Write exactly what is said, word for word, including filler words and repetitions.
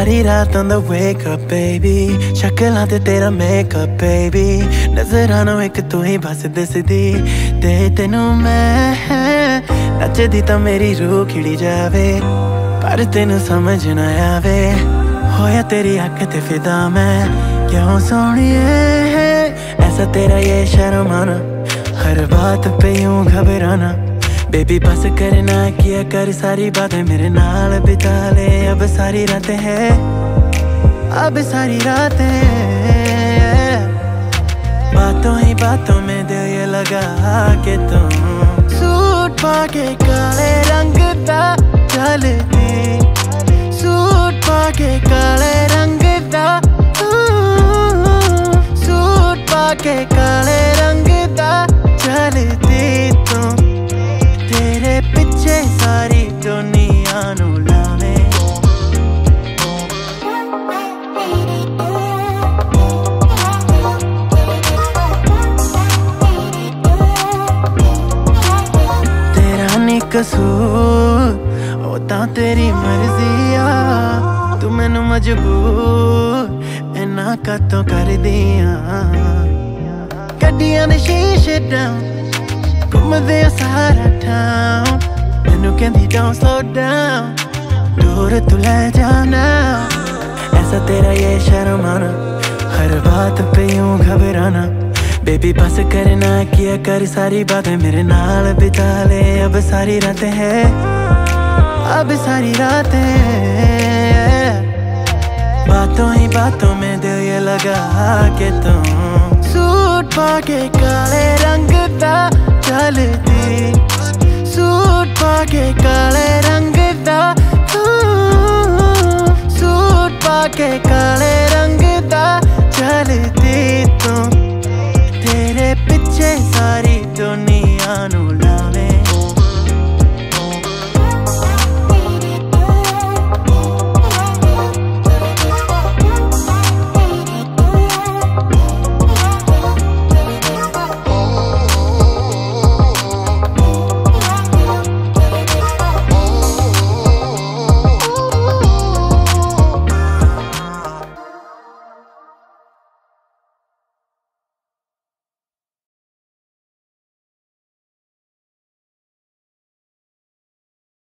सारी रात on the wake up baby, शक्लां ते तेरा makeup baby, नजरां नूं इक तू ही बस दिसदी ते तेनू मैं नचदी तां मेरी रूह खिड़ी जावे, पर तेनू समझ ना आवे, होया तेरी अख ते फिदा मैं क्यों सोहणिए, ऐसा तेरा ये शर्माना, हर बात पे यूं घबराना, बेबी बस करना किया कर सारी बातें मेरे नाल बिता ले, अब सारी रातें हैं, अब सारी रातें, बातों ही बातों में दिल ये लगा के तुम सूट पाके काले रंग दा चलती, सूट पाके काले रंग दा, सूट पाके काले रंग दा चलती तू, तेरे पिछे सारी दुनिया नू लावे। तेरा नी कसूर ओ तां तेरी मर्जी आ, तू मैनू मजबूर इन्ना कतों कर दिया, गड्डियां दे शीशे डाउन घूमदे सारा टाउन, मैनू कहंदी don't slow down, दूर तू ले जाना, ऐसा तेरा ये शर्माना, हर बात पे यूं घबराना, बेबी बस करना किया कर सारी बातें मेरे नाल बिता ले, अब सारी रातें हैं, अब सारी रातें, बातों ही बातों में दिल ये लगा के तुम सूट पाके काले रंग दा चलती, सूट पाके काले रंग दा, सूट पाके